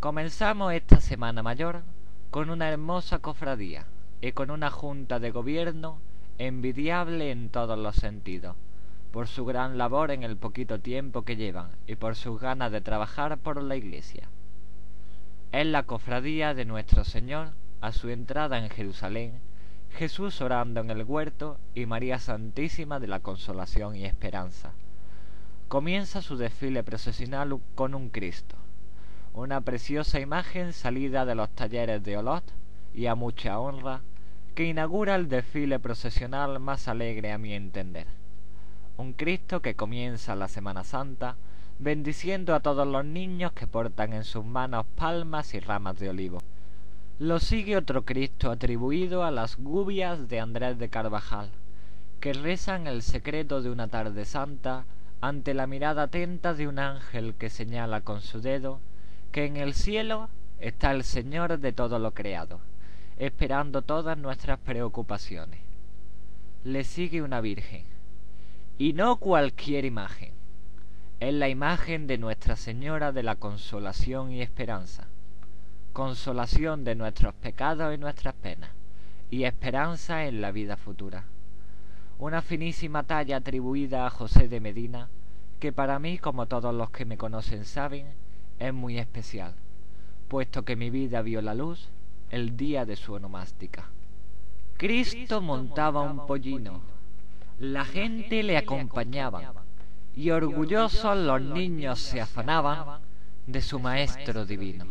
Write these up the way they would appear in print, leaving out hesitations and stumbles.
Comenzamos esta Semana Mayor con una hermosa cofradía y con una junta de gobierno envidiable en todos los sentidos, por su gran labor en el poquito tiempo que llevan y por sus ganas de trabajar por la Iglesia. Es la cofradía de Nuestro Señor a su entrada en Jerusalén, Jesús orando en el huerto y María Santísima de la Consolación y Esperanza. Comienza su desfile procesional con un Cristo, una preciosa imagen salida de los talleres de Olot y a mucha honra, que inaugura el desfile procesional más alegre a mi entender. Un Cristo que comienza la Semana Santa bendiciendo a todos los niños que portan en sus manos palmas y ramas de olivo. Lo sigue otro Cristo atribuido a las gubias de Andrés de Carvajal, que rezan el secreto de una tarde santa ante la mirada atenta de un ángel que señala con su dedo que en el cielo está el Señor de todo lo creado, esperando todas nuestras preocupaciones. Le sigue una Virgen, y no cualquier imagen. Es la imagen de Nuestra Señora de la Consolación y Esperanza, consolación de nuestros pecados y nuestras penas, y esperanza en la vida futura. Una finísima talla atribuida a José de Medina, que para mí, como todos los que me conocen saben, es muy especial, puesto que mi vida vio la luz el día de su onomástica. Cristo montaba un pollino, la gente le acompañaba, y orgullosos los niños se afanaban de su Maestro divino.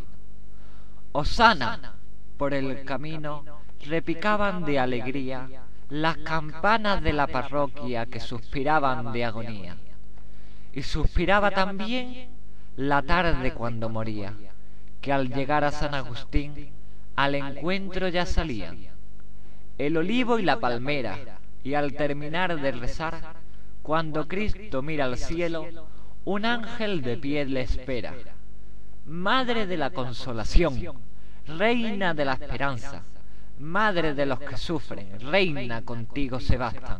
Hosana, por el camino repicaban de alegría las campanas de la parroquia que suspiraban de agonía, y suspiraba también la tarde cuando moría, que al llegar a San Agustín al encuentro ya salían el olivo y la palmera, y al terminar de rezar, cuando Cristo mira al cielo, un ángel de pie le espera. Madre de la consolación, reina de la esperanza, madre de los que sufren, reina, contigo se bastan.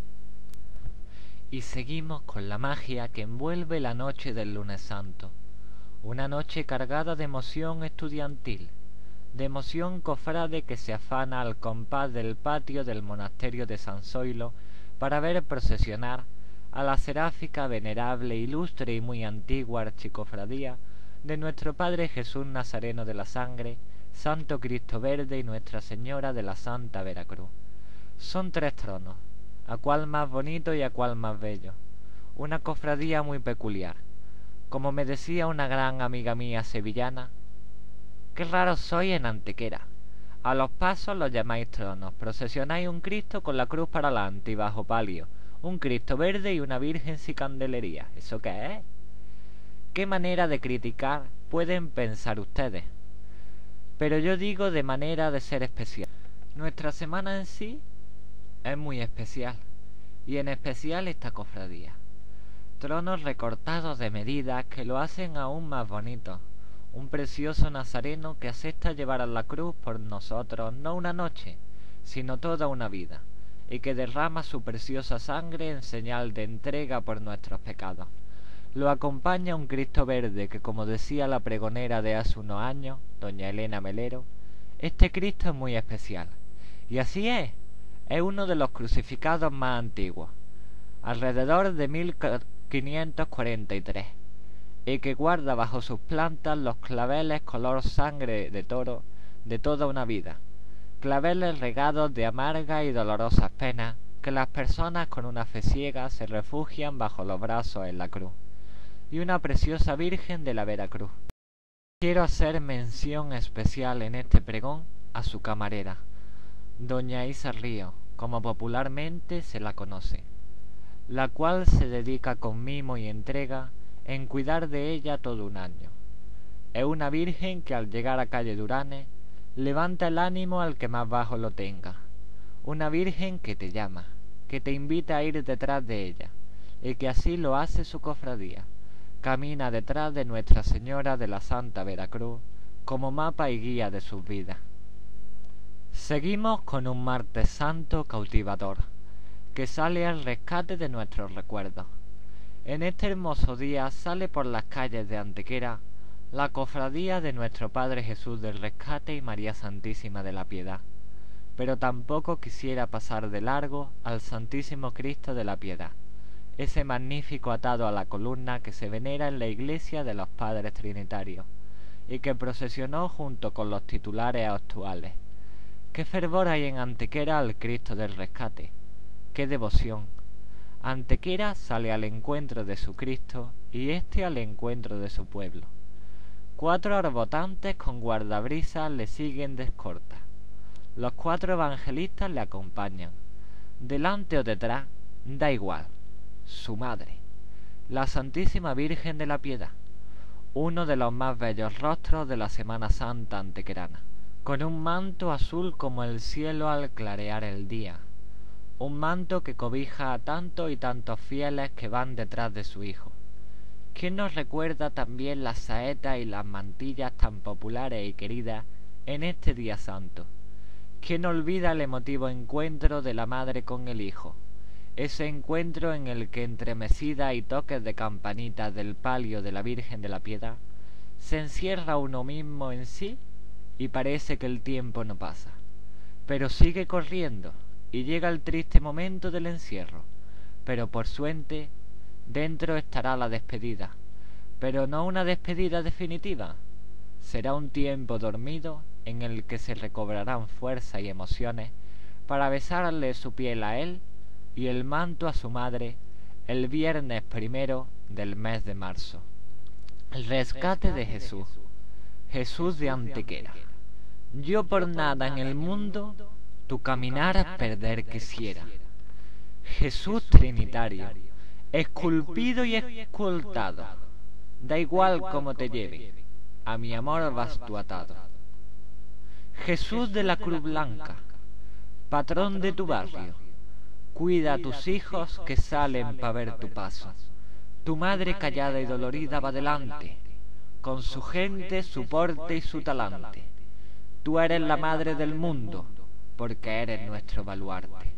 Y seguimos con la magia que envuelve la noche del Lunes Santo, una noche cargada de emoción estudiantil, de emoción cofrade que se afana al compás del patio del monasterio de San Zoilo para ver procesionar a la seráfica, venerable, ilustre y muy antigua archicofradía de nuestro Padre Jesús Nazareno de la Sangre, Santo Cristo Verde y Nuestra Señora de la Santa Veracruz. Son 3 tronos, a cuál más bonito y a cuál más bello, una cofradía muy peculiar. Como me decía una gran amiga mía sevillana, qué raros sois en Antequera. A los pasos los llamáis tronos, procesionáis un Cristo con la cruz para adelante y bajo palio, un Cristo verde y una Virgen sin candelería. ¿Eso qué es? ¿Qué manera de criticar pueden pensar ustedes? Pero yo digo de manera de ser especial. Nuestra semana en sí es muy especial, y en especial esta cofradía. Tronos recortados de medida que lo hacen aún más bonito. Un precioso nazareno que acepta llevar a la cruz por nosotros no una noche, sino toda una vida, y que derrama su preciosa sangre en señal de entrega por nuestros pecados. Lo acompaña un Cristo verde que, como decía la pregonera de hace unos años, doña Elena Melero, este Cristo es muy especial. Y así es uno de los crucificados más antiguos, alrededor de 1543, y que guarda bajo sus plantas los claveles color sangre de toro de toda una vida, claveles regados de amargas y dolorosas penas que las personas con una fe ciega se refugian bajo los brazos en la cruz, y una preciosa Virgen de la Veracruz. Quiero hacer mención especial en este pregón a su camarera, doña Isa Río, como popularmente se la conoce, la cual se dedica con mimo y entrega en cuidar de ella todo un año. Es una Virgen que al llegar a calle Duranes levanta el ánimo al que más bajo lo tenga, una Virgen que te llama, que te invita a ir detrás de ella, y que así lo hace su cofradía. Camina detrás de Nuestra Señora de la Santa Veracruz como mapa y guía de sus vidas. Seguimos con un martes santo cautivador, que sale al rescate de nuestros recuerdos. En este hermoso día sale por las calles de Antequera la Cofradía de Nuestro Padre Jesús del Rescate y María Santísima de la Piedad, pero tampoco quisiera pasar de largo al Santísimo Cristo de la Piedad, ese magnífico atado a la columna que se venera en la iglesia de los Padres Trinitarios, y que procesionó junto con los titulares actuales. ¡Qué fervor hay en Antequera al Cristo del Rescate! ¡Qué devoción! Antequera sale al encuentro de su Cristo y éste al encuentro de su pueblo. 4 arbotantes con guardabrisas le siguen de escolta. Los 4 evangelistas le acompañan. Delante o detrás, da igual. Su madre, la Santísima Virgen de la Piedad, uno de los más bellos rostros de la Semana Santa antequerana, con un manto azul como el cielo al clarear el día, un manto que cobija a tantos y tantos fieles que van detrás de su Hijo. ¿Quién nos recuerda también las saetas y las mantillas tan populares y queridas en este día santo? ¿Quién olvida el emotivo encuentro de la madre con el Hijo? Ese encuentro en el que entremecida y toques de campanitas del palio de la Virgen de la Piedad, se encierra uno mismo en sí y parece que el tiempo no pasa, pero sigue corriendo y llega el triste momento del encierro, pero por suerte dentro estará la despedida, pero no una despedida definitiva, será un tiempo dormido en el que se recobrarán fuerza y emociones para besarle su piel a él y el manto a su madre el viernes 1 del mes de marzo. El rescate de Jesús, Jesús de Antequera. Yo por nada en el mundo tu caminar perder quisiera. Jesús Trinitario, esculpido y escultado, da igual cómo te lleve, a mi amor vas tú atado. Jesús de la Cruz Blanca, patrón de tu barrio, cuida a tus hijos que salen pa' ver tu paso. Tu madre callada y dolorida va delante, con su gente, su porte y su talante. Tú eres la madre del mundo, porque eres nuestro baluarte.